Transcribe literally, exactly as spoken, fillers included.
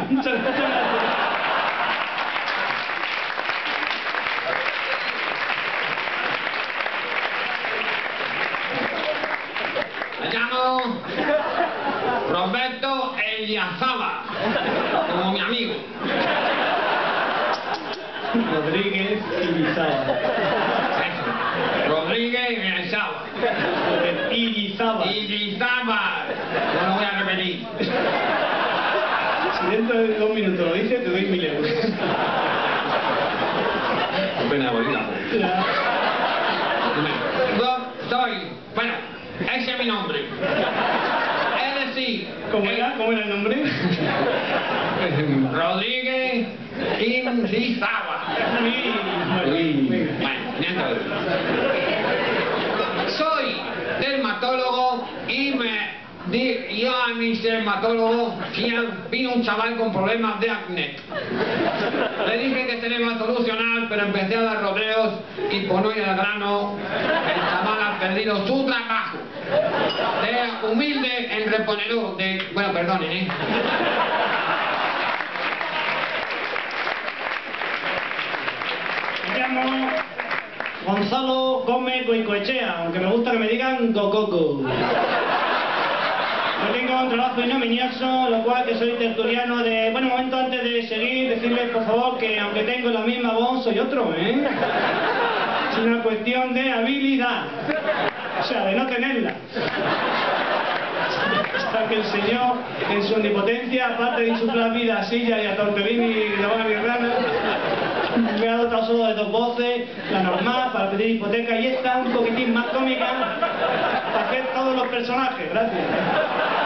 Muchas gracias. Me llamo Roberto Eliazaba, como mi amigo. Rodríguez Irizaba. Eso. Rodríguez Eliazaba. Irizaba. Irizaba. No lo voy a repetir. Si dentro de dos minutos lo dices, te doy mil euros. Pena bonita. Ya. Yo soy, bueno, ese es mi nombre. Es decir, ¿Cómo era? ¿Cómo era el nombre? Rodríguez Irizaba. Sí. Bueno, mientras. Soy dermatólogo y me di, yo a mis dermatólogos vino un chaval con problemas de acné. Le dije que se le iba a solucionar, pero empecé a dar rodeos y por no ir al grano, el chaval ha perdido su trabajo. De humilde en reponedor de... Bueno, perdonen, ¿eh? Me llamo Gonzalo Gómez Goicoechea, aunque me gusta que me digan Gococo. Yo tengo un trabajo ignominioso, lo cual que soy tertuliano de... Bueno, un momento antes de seguir, decirles por favor que aunque tengo la misma voz, soy otro, ¿eh? Es una cuestión de habilidad, o sea, de no tenerla. Hasta que el señor, en su omnipotencia, aparte de insuflar vida a Silla y a Tortellini y Giovanni Rana, me ha dotado solo de dos voces, la normal para pedir hipoteca y esta un poquitín más cómica para hacer todos los personajes. Gracias.